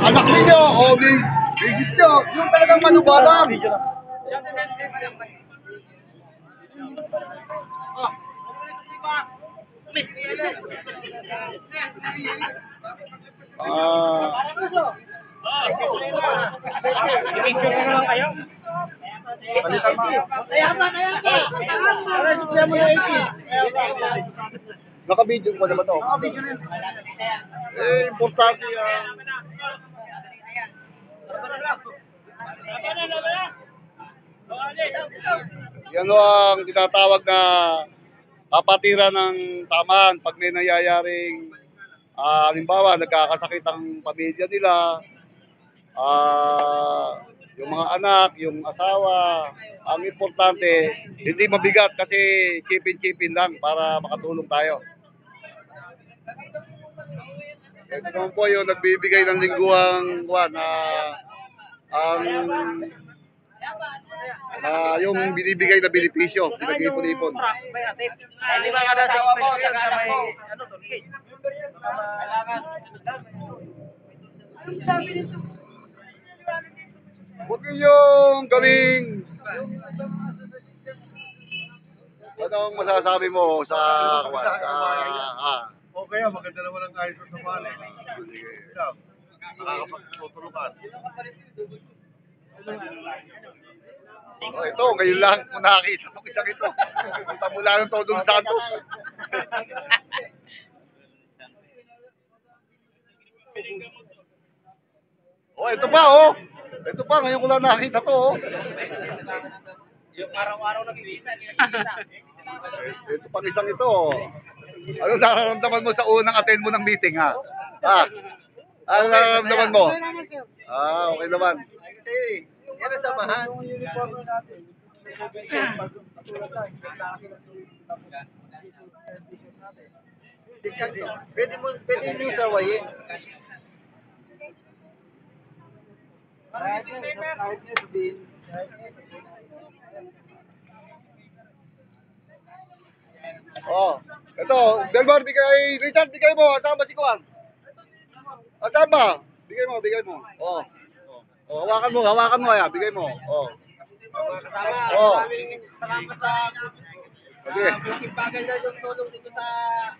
anak ninyo, o bigis nyo, yung talagang manubalang. Picture na lang kayo. Naka-video ko naman to. Naka-video na yun. Importante yan. Yan ang tinatawag na kapatiran ng tamaan pag may nangyayaring halimbawa nagkakasakit ang pamilya nila, yung mga anak, yung asawa. Ang importante, hindi mabigat kasi chipin-chipin lang para makatulong tayo. Ito naman po yung nagbibigay ng lingguang yung binibigay na benepisyo, pinag-ipon-ipon. Hindi ba kada sa mo sa may ano to? Huwag yung gawing anong masasabi mo sa Okay, maganda naman ang ayos sa bali. Nakakapagtutulukan. Ito, ngayon lang mo nakakita itong isang ito. Mula ng Todong Santos. Ito pa, Ito pa, ngayon ko lang nakita to, Yung araw-araw nakikita niya. Ito pang isang ito, Ano nararamdaman mo sa unang attend mo ng meeting, ha? Ano nararamdaman mo? Okay naman. Yan ang samahan. Pwede mo sawayin. Ito, Delmar, Richard, bigay mo, asama si Kuan. Asama, bigay mo. Hawakan mo, bigay mo. Salamat sa malaking bagay na yung tulong dito sa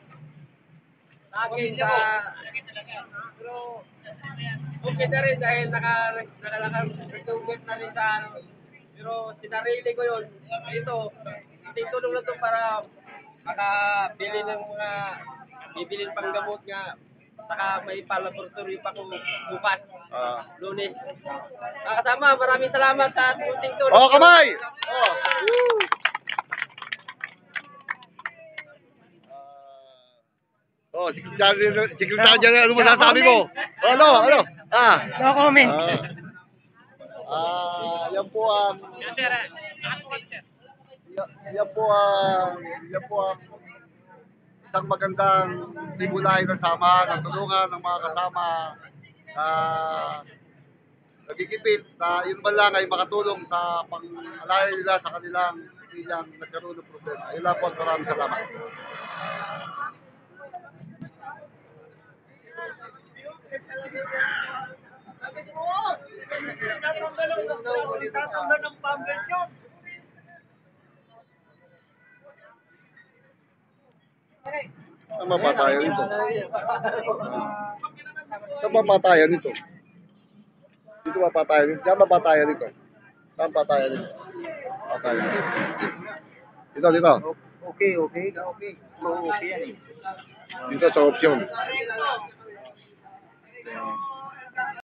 akin pero okay na rin dahil nakalakang-resumbit na rin sa pero sinarili ko yun. Ito, tulong na ito para makabili ng mga bibilin pang gamot nga saka may pa-laboratory pa kung bukas. Lunes. Kasama, maraming salamat sa ating tulong. Kamay! Secretary, ano masasabi mo? Ano? No comment. Yan po ang isang magandang simulay ng sama, ng tulungan ng mga kasama na nagkikipit na yun ba lang ay makatulong sa pang-alay nila sa kanilang pamilyang nagkaroon ng problema. Yun lang po, maraming salamat. Saan mapatayan ito? Saan mapatayan ito? Dito mapatayan ito? Saan mapatayan ito? Saan patayan ito? Patayan ito. Dito. Okay. Okay yan eh. Dito sa option.